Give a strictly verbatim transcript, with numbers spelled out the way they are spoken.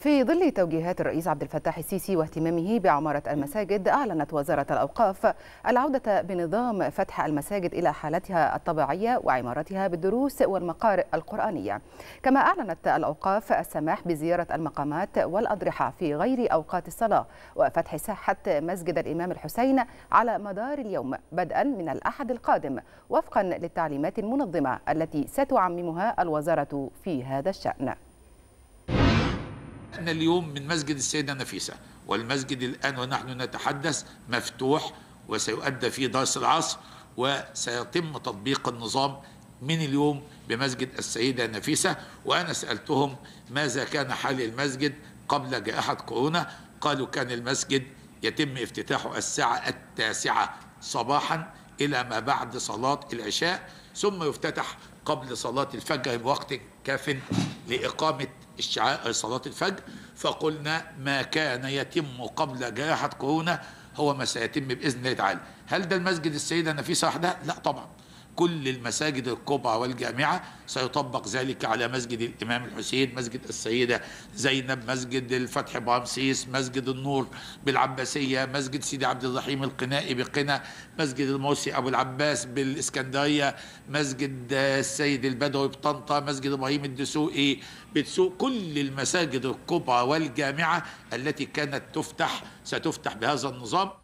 في ظل توجيهات الرئيس عبد الفتاح السيسي واهتمامه بعمارة المساجد، أعلنت وزارة الأوقاف العودة بنظام فتح المساجد إلى حالتها الطبيعية وعمارتها بالدروس والمقارئ القرآنية. كما أعلنت الأوقاف السماح بزيارة المقامات والأضرحة في غير أوقات الصلاة وفتح ساحة مسجد الإمام الحسين على مدار اليوم بدءا من الأحد القادم، وفقا للتعليمات المنظمة التي ستعممها الوزارة في هذا الشأن. أن اليوم من مسجد السيدة نفيسة، والمسجد الآن ونحن نتحدث مفتوح وسيؤدى فيه درس العصر، وسيتم تطبيق النظام من اليوم بمسجد السيدة نفيسة. وأنا سألتهم ماذا كان حال المسجد قبل جائحة كورونا، قالوا كان المسجد يتم افتتاحه الساعة التاسعة صباحا إلى ما بعد صلاة العشاء، ثم يفتتح قبل صلاة الفجر بوقت كاف لإقامة الشعائر صلاة الفجر. فقلنا ما كان يتم قبل جائحة كورونا هو ما سيتم بإذن الله تعالى. هل ده المسجد السيدة نفيسة وحدها؟ لا طبعا، كل المساجد الكبرى والجامعة سيطبق ذلك على مسجد الإمام الحسين، مسجد السيدة زينب، مسجد الفتح برمسيس، مسجد النور بالعباسية، مسجد سيدي عبد الرحيم القنائي بقنا، مسجد المرسي أبو العباس بالإسكندرية، مسجد السيد البدوي بطنطا، مسجد إبراهيم الدسوقي بتسوق. كل المساجد الكبرى والجامعة التي كانت تفتح ستفتح بهذا النظام.